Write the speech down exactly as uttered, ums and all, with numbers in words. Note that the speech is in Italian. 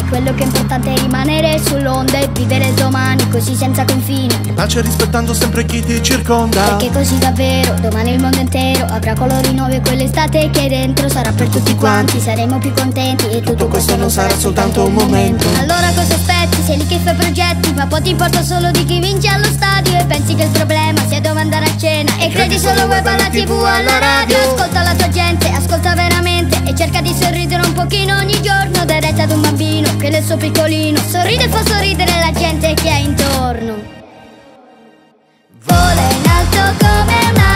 Quello che è importante è rimanere sull'onda e vivere il domani così senza confini, in pace rispettando sempre chi ti circonda. perché così davvero domani il mondo intero avrà colori nuovi e quell'estate che è dentro sarà per tutti quanti. Saremo più contenti e tutto questo non sarà soltanto un momento. Allora cosa aspetti? Sei lì che fai progetti, ma poi ti importa solo di chi vince allo stadio e pensi che il problema sia dove andare a cena e credi solo web alla tv o alla radio. Ascolta la tua gente, ascolta veramente e cerca di sorridere un pochino ogni giorno. Dai retta ad un bambino che nel suo piccolino sorride e fa sorridere la gente che è intorno. Vola in alto come una